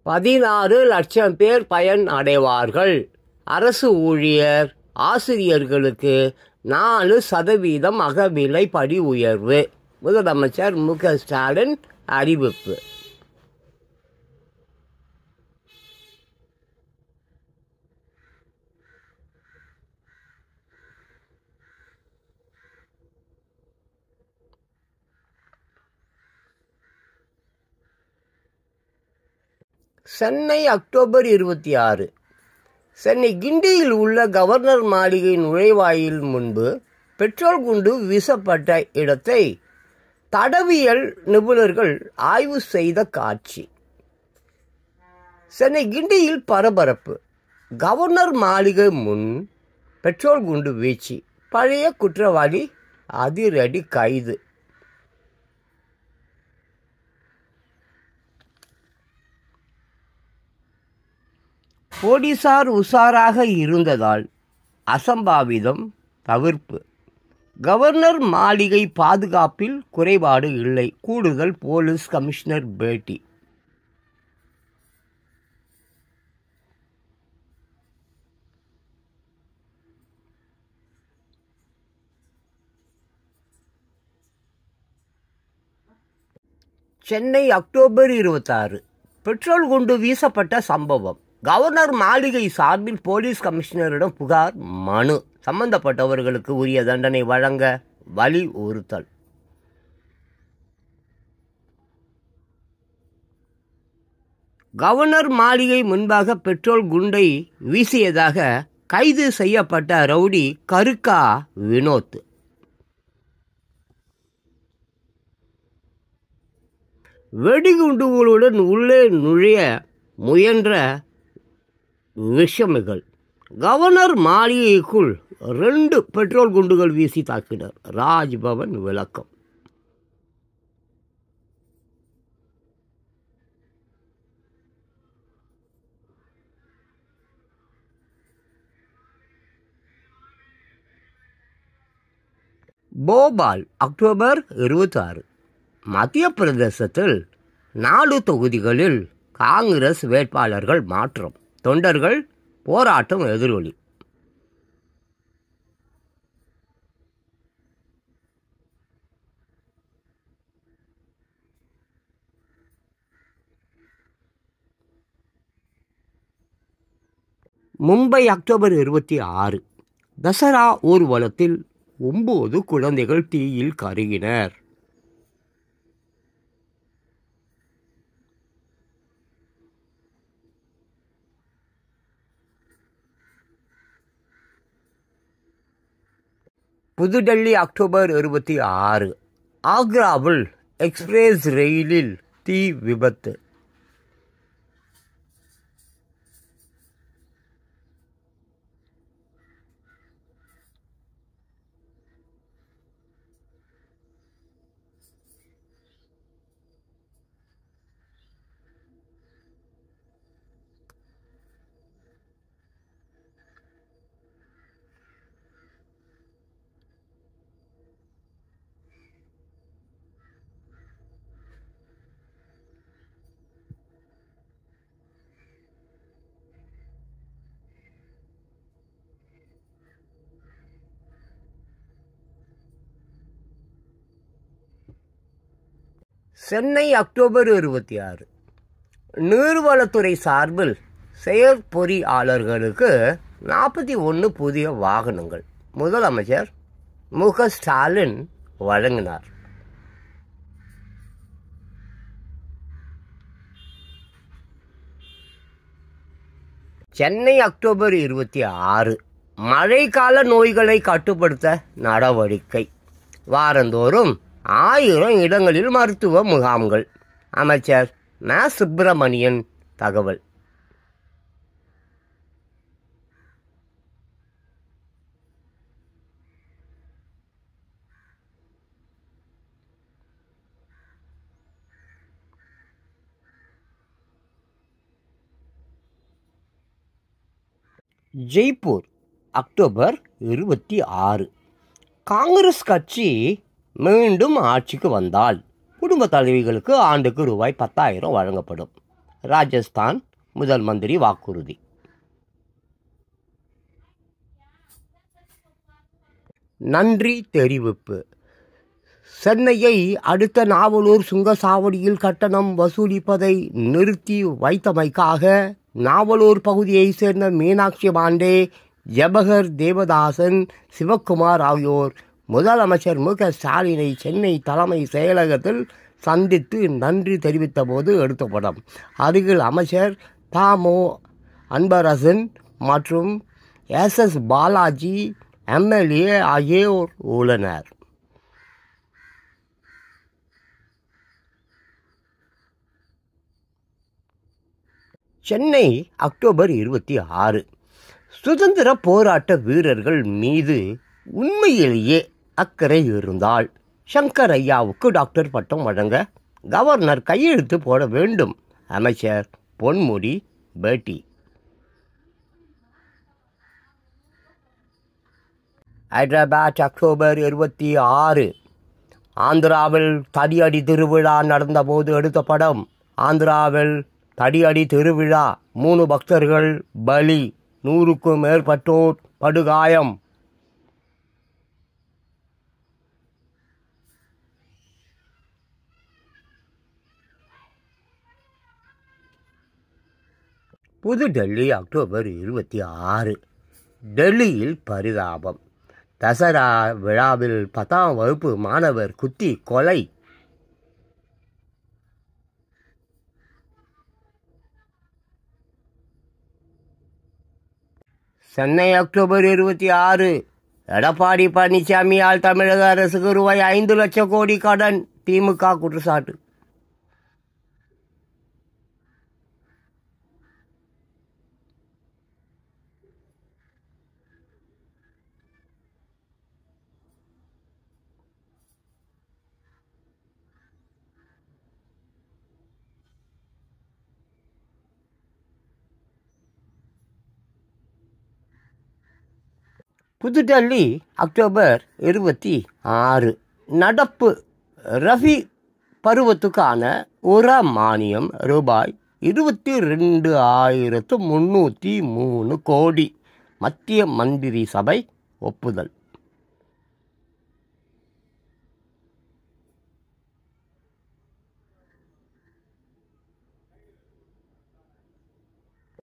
16 லட்சம் பேர் பயன் அடைவார்கள். அரசு ஊழியர் ஆசிரியர்களுக்கு 4% அகவிலை படி உயர்வு. முதலமைச்சர் மு.க. ஸ்டாலின் அறிவிப்பு. சென்னை அக்டோபர் 26. சென்னை கிண்டியில் உள்ள கவர்னர் மாளிகை நுழைவாயில் முன்பு பெட்ரோல் குண்டு வீசப்பட்ட இடத்தை தடவியல் நிபுணர்கள் ஆய்வு செய்த காட்சி. சென்னை கிண்டியில் பரபரப்பு. கவர்னர் மாளிகை முன் பெட்ரோல் குண்டு வீச்சு. பழைய குற்றவாளி அதிரடி கைது. போலீசார் உஷாராக இருந்ததால் அசம்பாவிதம் தவிர்ப்பு. கவர்னர் மாளிகை பாதுகாப்பில் குறைபாடு இல்லை. கூடுதல் போலீஸ் கமிஷனர் பேட்டி. சென்னை அக்டோபர் 26. பெட்ரோல் குண்டு வீசப்பட்ட சம்பவம். கவர்னர் மாளிகை சார்பில் போலீஸ் கமிஷனரிடம் புகார் மனு. சம்பந்தப்பட்டவர்களுக்கு உரிய தண்டனை வழங்க வலியுறுத்தல். கவர்னர் மாளிகை முன்பாக பெட்ரோல் குண்டை வீசியதாக கைது செய்யப்பட்ட ரவுடி கருக்கா வினோத். வெடிகுண்டுகளுடன் உள்ளே நுழைய முயன்ற விஷமிகள் கவர்னர் மாளிகைக்குள் 2 பெட்ரோல் குண்டுகள் வீசி தாக்கினர். ராஜ்பவன் விளக்கம். போபால் அக்டோபர் 26. மத்திய பிரதேசத்தில் 4 தொகுதிகளில் காங்கிரஸ் வேட்பாளர்கள் மாற்றம். தொண்டர்கள் போராட்டம் எதிரொலி. மும்பை அக்டோபர் 26. தசரா ஊர்வலத்தில் 9 குழந்தைகள் தீயில் கருகினர். புதுடெல்லி அக்டோபர் 26. ஆக்ராவில் எக்ஸ்பிரஸ் ரயிலில் தீ விபத்து. சென்னை அக்டோபர் 26. நீர்வளத்துறை சார்பில் செயற்பொறியாளர்களுக்கு 41 புதிய வாகனங்கள் முதலமைச்சர் மு.க. ஸ்டாலின் வழங்கினார். சென்னை அக்டோபர் 26. மழைக்கால நோய்களை கட்டுப்படுத்த நடவடிக்கை. வாரந்தோறும் 1000 இடங்களில் மருத்துவ முகாம்கள். அமைச்சர் ம. சுப்பிரமணியன் தகவல். ஜெய்ப்பூர் அக்டோபர் 26. காங்கிரஸ் கட்சி மீண்டும் ஆட்சிக்கு வந்தால் குடும்ப தலைவிகளுக்கு ஆண்டுக்கு ரூபாய் 10,000 வழங்கப்படும். ராஜஸ்தான் முதல் மந்திரி வாக்குறுதி. நன்றி தெரிவிப்பு. சென்னையை அடுத்த நாவலூர் சுங்கச்சாவடியில் கட்டணம் வசூலிப்பதை நிறுத்தி வைத்தமைக்காக நாவலூர் பகுதியைச் சேர்ந்த மீனாட்சி பாண்டே, ஜபகர் தேவதாசன், சிவக்குமார் ஆகியோர் முதலமைச்சர் மு.க. ஸ்டாலினை சென்னை தலைமை செயலகத்தில் சந்தித்து நன்றி தெரிவித்த போது எடுத்த படம். அருகில் அமைச்சர் தாமோ அன்பரசன் மற்றும் எஸ்.எஸ். பாலாஜி எம்எல்ஏ ஆகியோர் உள்ளனர். சென்னை அக்டோபர் 26. சுதந்திர போராட்ட வீரர்கள் மீது உண்மையிலேயே அக்கறை இருந்தால் சங்கர் ஐயாவுக்கு டாக்டர் பட்டம் வழங்க கவர்னர் கையெழுத்து போட வேண்டும். அமைச்சர் பொன்முடி பேட்டி. ஹைதராபாத் அக்டோபர் 26. ஆந்திராவில் தடியடி திருவிழா நடந்தபோது எடுத்த படம். ஆந்திராவில் தடியடி திருவிழா, 3 பக்தர்கள் பலி, 100க்கும் மேற்பட்டோர் படுகாயம். புதுடெல்லி அக்டோபர் 26. டெல்லியில் பரிதாபம். தசரா விழாவில் 10ஆம் வகுப்பு மாணவர் குத்தி கொலை. சென்னை அக்டோபர் 26. எடப்பாடி பழனிசாமியால் தமிழக அரசுக்கு ரூபாய் 5 லட்சம் கோடி கடன். திமுக குற்றச்சாட்டு. புதுடெல்லி அக்டோபர் 26. நடப்பு ரபி பருவத்துக்கான உர மானியம் ரூபாய் 22,303 கோடி. மத்திய மந்திரி சபை ஒப்புதல்.